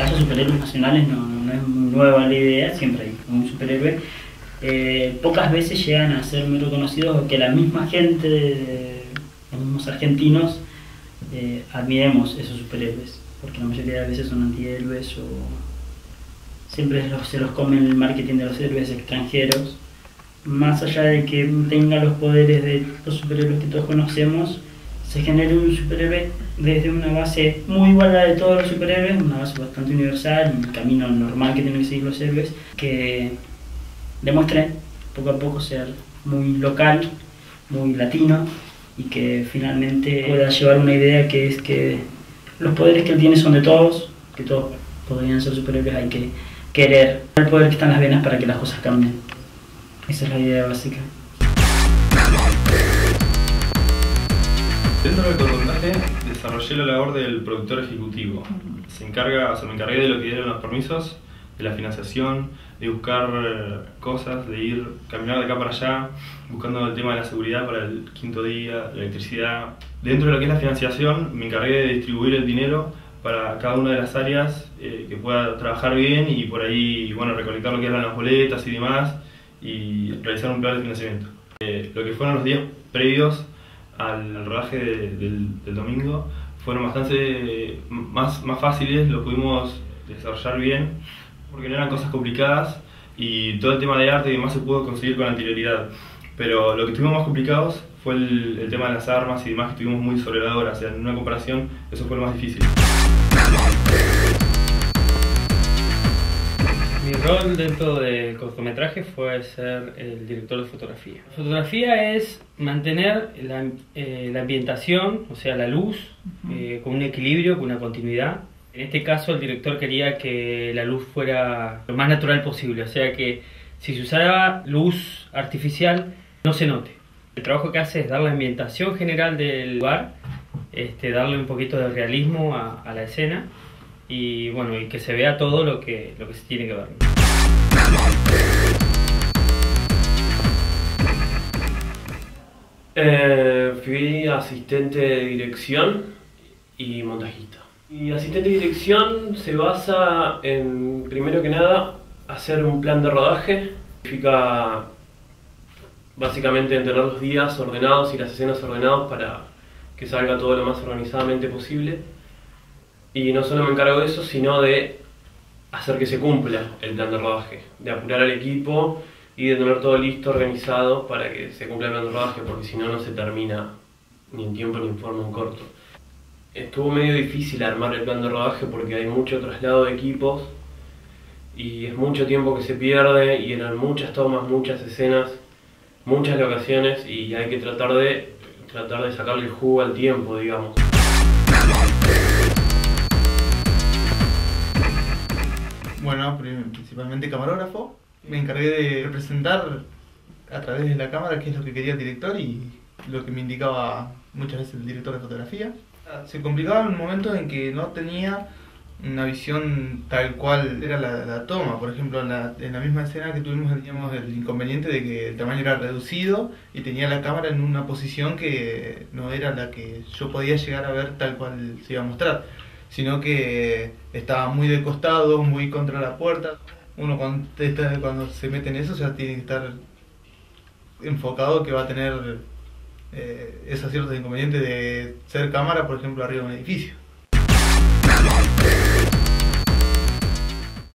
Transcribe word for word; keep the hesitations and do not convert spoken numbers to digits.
que haya superhéroes nacionales no, no, no es nueva la idea, siempre hay un superhéroe. Eh, pocas veces llegan a ser muy reconocidos o que la misma gente, los mismos argentinos, eh, admiremos esos superhéroes, porque la mayoría de las veces son antihéroes o siempre los, se los come el marketing de los héroes extranjeros. Más allá de que tenga los poderes de los superhéroes que todos conocemos, se genera un superhéroe desde una base muy igual a la de todos los superhéroes, una base bastante universal, un camino normal que tienen que seguir los héroes, que demuestre poco a poco ser muy local, muy latino, y que finalmente pueda llevar una idea que es que los poderes que él tiene son de todos, que todos podrían ser superhéroes, hay que querer el poder que está en las venas para que las cosas cambien. Esa es la idea básica. Dentro del cortometraje desarrollé la labor del productor ejecutivo. Se encarga, o sea, me encargué de lo que eran los permisos, de la financiación, de buscar cosas, de ir, caminar de acá para allá, buscando el tema de la seguridad para el quinto día, la electricidad. Dentro de lo que es la financiación, me encargué de distribuir el dinero para cada una de las áreas, eh, que pueda trabajar bien y por ahí, bueno, recolectar lo que eran las boletas y demás y realizar un plan de financiamiento. Eh, lo que fueron los días previos al rodaje de, del, del domingo fueron bastante eh, más, más fáciles, lo pudimos desarrollar bien porque no eran cosas complicadas y todo el tema de arte y demás se pudo conseguir con anterioridad, pero lo que tuvimos más complicados fue el, el tema de las armas y demás, que tuvimos muy sobre la hora, o sea, en una comparación eso fue lo más difícil. Mi rol dentro del cortometraje fue ser el director de fotografía. La fotografía es mantener la, eh, la ambientación, o sea, la luz, eh, con un equilibrio, con una continuidad. En este caso el director quería que la luz fuera lo más natural posible, o sea que si se usaba luz artificial no se note. El trabajo que hace es dar la ambientación general del lugar, este, darle un poquito de realismo a, a la escena y bueno, y que se vea todo lo que, lo que se tiene que ver. Eh, fui asistente de dirección y montajista. Y asistente de dirección se basa en, primero que nada, hacer un plan de rodaje. Significa básicamente en tener los días ordenados y las escenas ordenadas para que salga todo lo más organizadamente posible. Y no solo me encargo de eso, sino de hacer que se cumpla el plan de rodaje, de apurar al equipo y de tener todo listo, organizado para que se cumpla el plan de rodaje, porque si no, no se termina ni en tiempo ni en forma en corto. Estuvo medio difícil armar el plan de rodaje porque hay mucho traslado de equipos y es mucho tiempo que se pierde y eran muchas tomas, muchas escenas, muchas locaciones y hay que tratar de, tratar de sacarle el jugo al tiempo, digamos. Bueno, principalmente camarógrafo. Me encargué de representar a través de la cámara qué es lo que quería el director y lo que me indicaba muchas veces el director de fotografía. Se complicaba en un momento en que no tenía una visión tal cual era la, la toma. Por ejemplo, en la, en la misma escena que tuvimos teníamos el inconveniente de que el tamaño era reducido y tenía la cámara en una posición que no era la que yo podía llegar a ver tal cual se iba a mostrar, sino que estaba muy de costado, muy contra la puerta. Uno cuando, está, cuando se mete en eso ya tiene que estar enfocado que va a tener eh, esos ciertos inconvenientes de ser cámara, por ejemplo, arriba de un edificio.